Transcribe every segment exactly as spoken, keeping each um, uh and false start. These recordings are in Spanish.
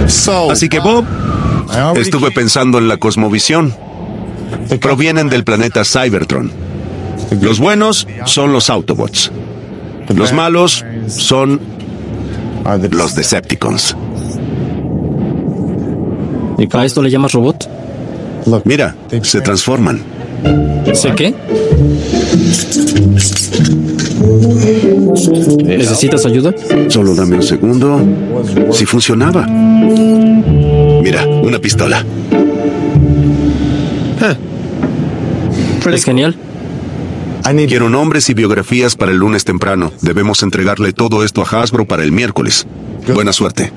Así que, Bob, estuve pensando en la cosmovisión. Provienen del planeta Cybertron. Los buenos son los Autobots. Los malos son los Decepticons. ¿Y a esto le llamas robot? Mira, se transforman. ¿Sé qué? ¿Necesitas ayuda? Solo dame un segundo. Si funcionaba. Mira, una pistola. Es genial. Quiero nombres y biografías para el lunes temprano. Debemos entregarle todo esto a Hasbro para el miércoles. Buena suerte.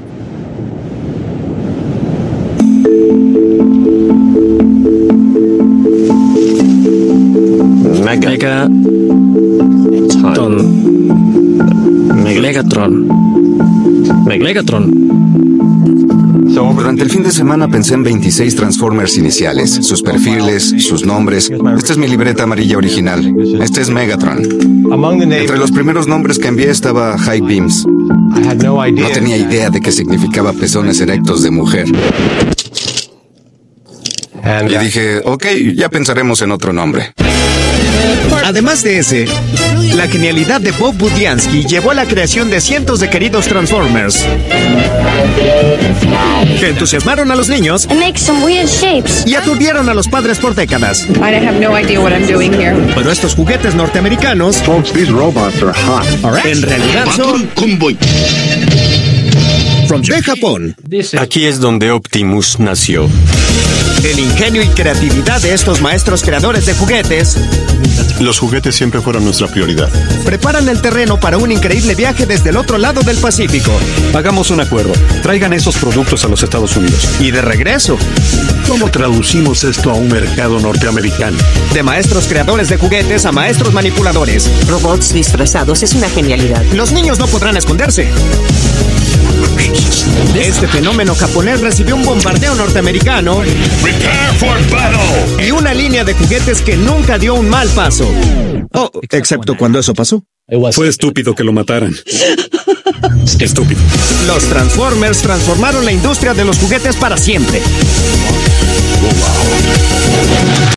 Mega... Ton... Megatron. Megatron. Durante el fin de semana pensé en veintiséis Transformers iniciales, sus perfiles, sus nombres. Esta es mi libreta amarilla original. Este es Megatron. Entre los primeros nombres que envié estaba High Beams. No tenía idea de qué significaba pezones erectos de mujer. Y dije, ok, ya pensaremos en otro nombre. Además de ese, la genialidad de Bob Budiansky llevó a la creación de cientos de queridos Transformers que entusiasmaron a los niños y aturdieron a los padres por décadas. Pero estos juguetes norteamericanos en realidad son de Japón. Aquí es donde Optimus nació. El ingenio y creatividad de estos maestros creadores de juguetes Los juguetes siempre fueron nuestra prioridad. preparan el terreno para un increíble viaje desde el otro lado del Pacífico. Hagamos un acuerdo. Traigan esos productos a los Estados Unidos. Y de regreso, ¿Cómo traducimos esto a un mercado norteamericano? de maestros creadores de juguetes a maestros manipuladores. Robots disfrazados es una genialidad. Los niños no podrán esconderse. Este fenómeno japonés recibió un bombardeo norteamericano y una línea de juguetes que nunca dio un mal paso. Oh, excepto cuando eso pasó. Fue estúpido que lo mataran. Estúpido. Los Transformers transformaron la industria de los juguetes para siempre.